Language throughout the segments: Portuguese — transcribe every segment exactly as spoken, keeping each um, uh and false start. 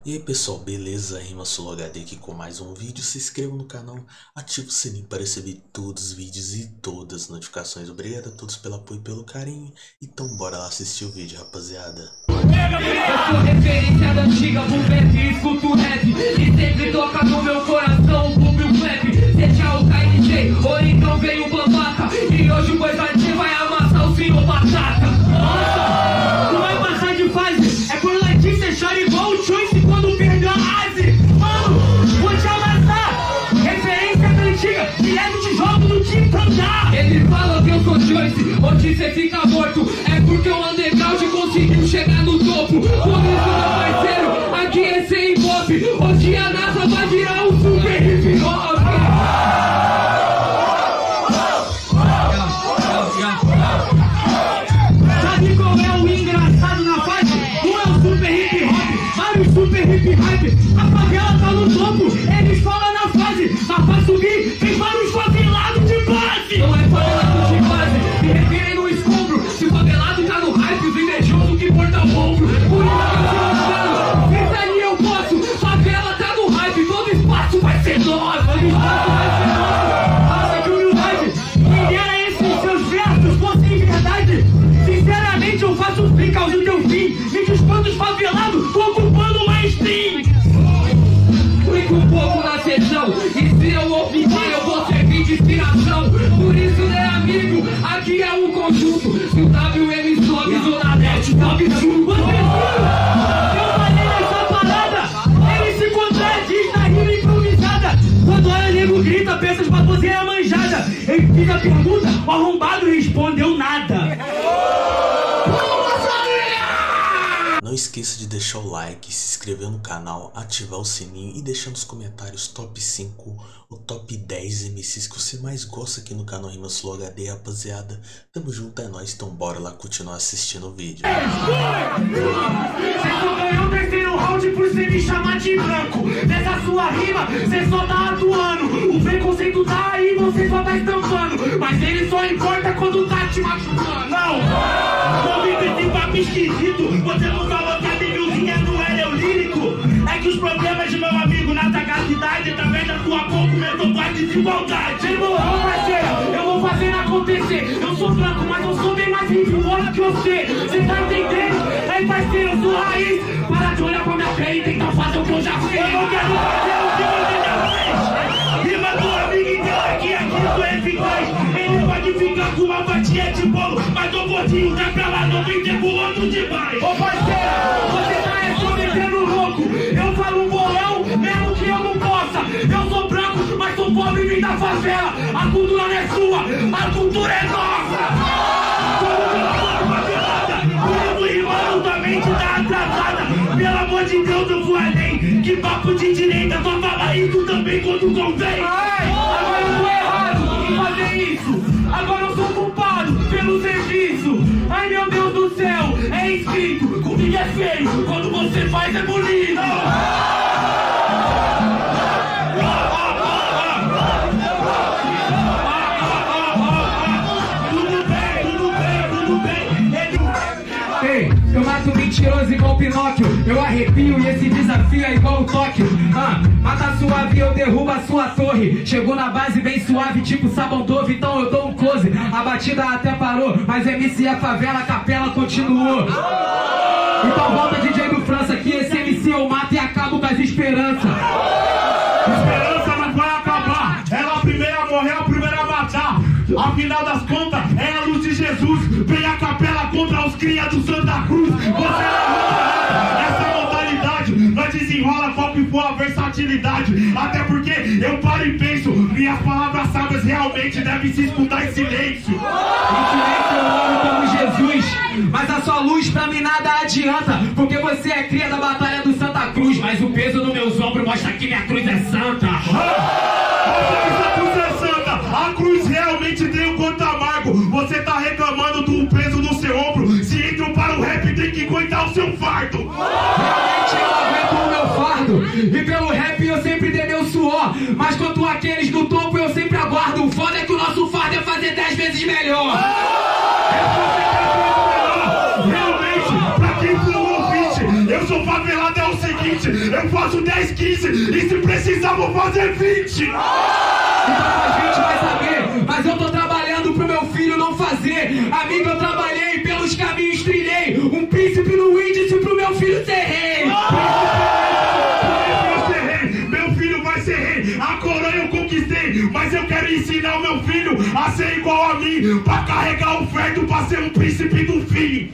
E aí pessoal, beleza? RimaSoloHD aqui com mais um vídeo. Se inscreva no canal, ative o sininho para receber todos os vídeos e todas as notificações. Obrigado a todos pelo apoio e pelo carinho. Então bora lá assistir o vídeo, rapaziada. Eu sou referência da antiga Buvete, escuto rap e sempre toca no meu coração o Bubble Clap. Seja o K N J ou então veio o Bambaca, e hoje o Boisadinho vai amassar o senhor Batata. Nossa, não vai passar de fase, é por Letícia chora igual o Choice quando perdeu a Asi. Mano, vou te amassar, referência da antiga, direto te jogo no quinto andar. Ele fala que eu sou Choice, onde cê fica morto, é porque o underground conseguiu chegar no topo. Por isso, meu parceiro, aqui é sem pop, hoje a NASA vai virar um super hip hop. Sabe qual é o engraçado na fase? Um é o super hip hop, vários super hip hype. A favela tá no topo, eles falam na fase, mas pra subir tem vários favelados de base. Não é favelado de base, me revirem no escombro. Se o favelado tá no hype, os invejosos que porta o ombro. Por isso que eu tô mostrando, pensa ali eu posso. Favela tá no hype, todo espaço vai ser nosso. Todo espaço vai ser nosso. Nossa, que humildade, quem dera esses seus versos fossem verdade. Sinceramente eu faço os por causa do teu fim. Me despanto os favelados, tô ocupando mais stream. Fui com um pouco na sessão, e se eu optar eu vou servir de inspiração. Por isso, né amigo, aqui é um conjunto. Se o W M sobe, Zona Net, sobe junto. Eu falei nessa parada, ele se contradiz na rima improvisada. Quando olha nego grita, pensa as baboseiras manjada. Ele fiz a pergunta, o arrombado respondeu nada. Não esqueça de deixar o like, se inscrever no canal, ativar o sininho e deixar nos comentários top cinco ou top dez M Cs que você mais gosta aqui no canal RimaSoloHD, rapaziada. Tamo junto, é nóis, então bora lá continuar assistindo o vídeo. Você só ganhou o terceiro round por você me chamar de branco. Nessa sua rima, você só tá atuando. O preconceito tá aí, você só tá estampando. Mas ele só importa quando tá te machucando. Não, não me esse papo esquisito. Você não falou que a Bíbliazinha não era eu lírico. É que os problemas de meu amigo na sagacidade, através da sua boca, começou com a desigualdade. Irmão, parceiro, eu vou fazer acontecer. Eu sou branco, mas eu sou bem mais rico que você. Você tá entendendo? Aí, parceiro, eu sou raiz. Para de olhar pra minha pele e tentar fazer o que eu já fiz. Eu não quero fazer o que você já fez. Rima do amigo inteiro aqui, aqui sou eficaz. Ele pode ficar com uma fatia de bolo, mas o gordinho tá pra lá, não vem pulando demais. Ô parceiro, você tá é só metendo louco. Eu falo um bolão, mesmo que eu não possa. Eu sou branco, mas sou pobre e vim da favela. A cultura não é sua, a cultura é nossa. Como pela mão favelada, o mundo rimando, tua mente tá atrasada. Pelo amor de Deus, eu vou além. Que papo de direita, só fala isso também quando convém. Ai, agora eu tô errado em fazer isso. Agora eu sou culpado pelo serviço. Ai meu Deus do céu, é escrito, comigo é feio, quando você faz é bonito. Tudo bem, tudo bem, tudo bem. Ei, eu mato mentiroso igual Pinóquio. Eu arrepio e esse desafio é igual o Tóquio. Ah, mata suave, eu derrubo a sua torre. Chegou na base bem suave, tipo sabão Dove, então eu dou um close. A batida até parou, mas M C e a favela, a capela continuou. Então volta D J do França, que esse M C eu mato e acabo com as esperanças. Esperança não vai acabar, ela a primeira a morrer, a primeira a matar. Afinal das contas, é a luz de Jesus. Vem a capela contra os cria do Santa Cruz. Você não essa modalidade, nós desenrola qual que for a versatilidade. Até porque eu paro e penso, minhas palavras sábias realmente devem se escutar em silêncio. Em silêncio eu oro como Jesus, mas a sua luz pra mim nada adianta, porque você é cria da batalha do Santa Cruz. Mas o peso nos meus ombros mostra que minha cruz é santa. Essa cruz é santa, a cruz realmente tem um quanto amargo. Você tá reclamando do peso no seu ombro, se entram para o rap tem que aguentar o seu fardo. Realmente eu aguento o meu fardo, e pelo rap eu sempre dei meu suor. Mas quanto àqueles do topo eu sempre aguardo. O foda é que o nosso fardo é fazer dez vezes melhor. É fazer dez vezes melhor. Realmente, pra quem for ouvinte, eu sou favelado é o seguinte. Eu faço dez, quinze e se precisar vou fazer vinte. Então faz vinte, vai saber. Mas eu tô trabalhando pro meu filho não fazer. Amigo, eu trabalhei, pelos caminhos trilhei. Um príncipe no índice pro meu filho ser rei. Meu filho vai ser rei. A coroa eu conquistei, mas eu quero ensinar o meu filho a ser igual a mim, pra carregar o fardo, pra ser um príncipe do fim.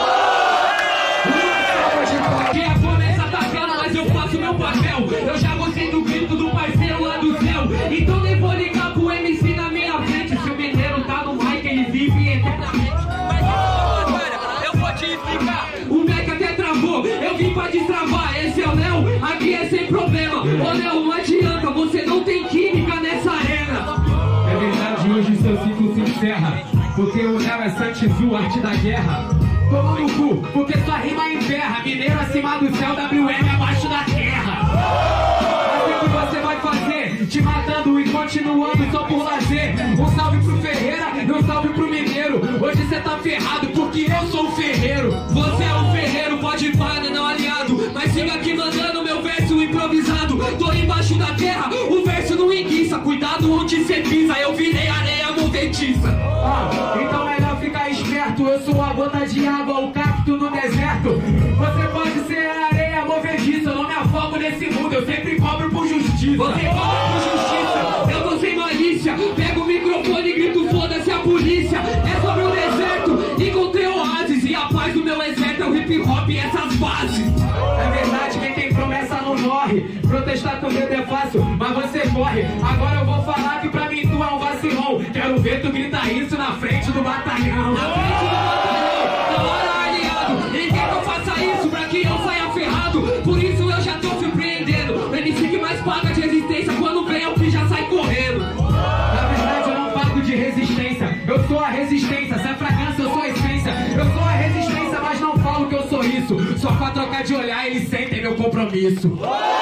Que a começa atacando, mas eu faço meu papel. Eu já gostei do grito do parceiro lá do céu. Então nem vou ligar pro M C na minha frente. Se o mineiro tá no mic, ele vive eternamente. Mas olha, eu vou te explicar. O Mac até travou, eu vim pra destravar. Esse é o Léo, aqui é sem problema. Ô Léo, não adianta, você não tem química nessa arena. É verdade, hoje seu ciclo se encerra, porque o Léo é Santizu, arte da guerra. Toma no cu, porque sua rima enterra. Mineiro acima do céu, W M abaixo da terra. Assim que você vai fazer, te matando e continuando só por lazer. Um salve pro Ferreira e um salve pro Mineiro. Hoje cê tá ferrado porque eu sou o ferreiro. Você é o ferreiro, pode pá, não aliado. Mas siga aqui mandando meu verso improvisado. Tô embaixo da terra, o verso não enguiça. Cuidado onde cê pisa, eu virei areia movediça. Ah, então melhor ficar esperto. Eu sou a gota de água, o cacto no deserto. Você pode ser a areia movediça. Eu não me afogo nesse mundo, eu sempre cobro por justiça. Você cobra por justiça, eu tô sem malícia. Pego o microfone e grito foda-se a polícia. É sobre o deserto, encontrei oásis. E a paz do meu exército é o hip hop e essas bases. É verdade, quem tem promessa não morre. Protestar com medo é fácil, mas você morre. Agora eu vou falar que pra mim tu é um vacilão. Quero ver tu gritar isso na frente do batalhão. Na frente do batalhão, na hora aliado. E quer que eu faça isso pra que eu saia ferrado? Por isso eu já tô surpreendendo. O M C que mais paga de resistência quando vem é o que já sai correndo. Na verdade eu não pago de resistência, eu sou a resistência. Se é fragrância eu sou a essência. Eu sou a resistência, mas não falo que eu sou isso. Só pra trocar de olhar eles sentem meu compromisso.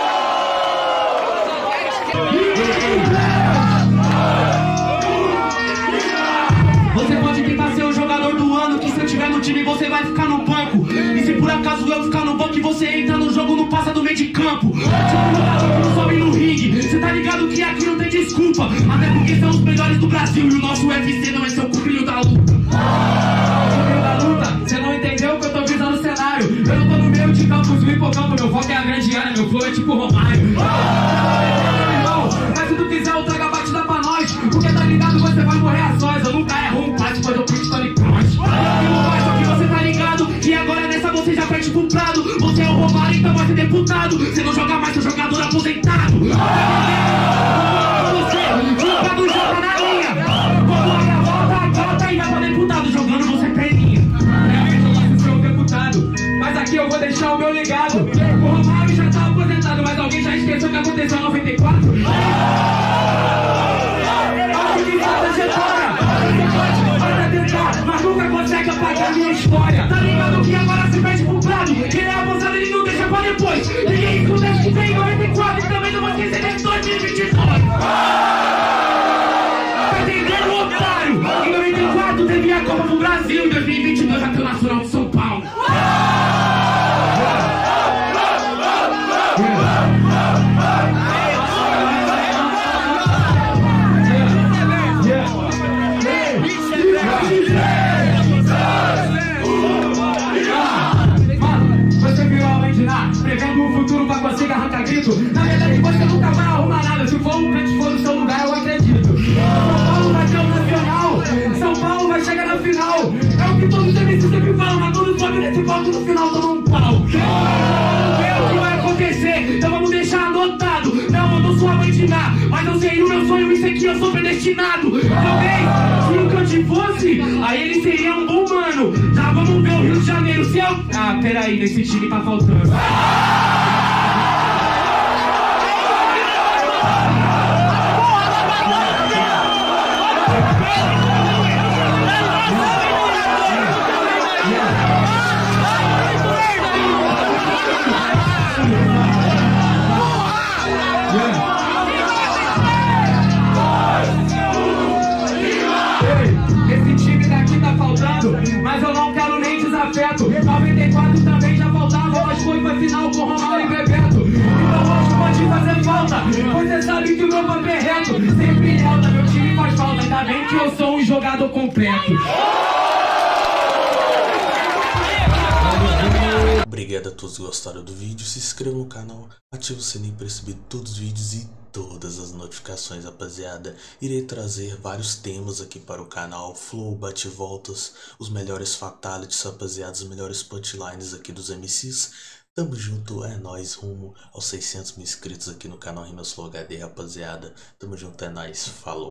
Você pode tentar ser o jogador do ano, que se eu tiver no time você vai ficar no banco. E se por acaso eu ficar no banco e você entra no jogo, não passa do meio de campo. Tipo lutador que não sobe no ringue, cê tá ligado que aqui não tem desculpa. Até porque são os melhores do Brasil e o nosso U F C não é seu cuprinho da luta. Cuprinho da luta, cê não entendeu que eu tô visando o cenário. Eu não tô no meio de campos, no hipocampo, meu foco é a grande área, meu flow é tipo Romário. Mas se tu quiser eu trago a batida pra nós, porque tá ligado você vai morrer a sós. Eu nunca erro um passe, pois eu pinto Tony Cross. Só que você tá ligado, e agora nessa você já perde pro Prado. Você é o Romário, então vai ser deputado. Você não joga mais, seu jogador aposentado. Você, fica do jogo na linha. Quando a volta, volta e vai pra deputado. Jogando você perninha. É, eu gosto de ser um deputado, mas aqui eu vou deixar o meu legado. O Romário já tá aposentado, mas alguém já esqueceu o que aconteceu em noventa e quatro? Mas nunca consegue apagar minha história. Tá ligado que agora se perde pro Prado. Ele é avançado, ele não deixa pra depois. Ninguém escuta que tem em noventa e quatro e também não vai esquecer de dois mil e vinte e dois. Tá entendendo, otário? Em noventa e quatro teve a Copa pro Brasil. Em dois mil e vinte e dois já tem o Nacional de São Paulo. Prevendo o futuro pra conseguir arrancar grito. Na verdade você nunca vai arrumar nada. Se for um crente for no seu lugar, eu acredito. São Paulo vai ter o nacional, São Paulo vai chegar na final. É o que todos os M Cs sempre falam, mas todos sobem nesse palco no final tomam um pau. Vamos ver o que vai acontecer, então vamos deixar anotado. Não, eu não sou amantinar, mas eu sei o meu sonho, isso aqui eu sou predestinado. Talvez, se o Cante fosse, aí ele seria um bom mano. Já vamos ver o Rio de Janeiro, se eu... Ah, peraí, nesse time tá faltando. Esse time daqui tá faltando, mas eu não quero nem desafeto. noventa e quatro também já faltava, mas foi pra final com o Romário. eu sou um jogador completo. Obrigado a todos que gostaram do vídeo, se inscreva no canal, ative o sininho para receber todos os vídeos e todas as notificações, rapaziada. Irei trazer vários temas aqui para o canal, flow, bate-voltas, os melhores fatalities, rapaziada, os melhores punchlines aqui dos M Cs. Tamo junto, é nóis, rumo aos seiscentos mil inscritos aqui no canal Rimas Flow H D, rapaziada. Tamo junto, é nóis, falou.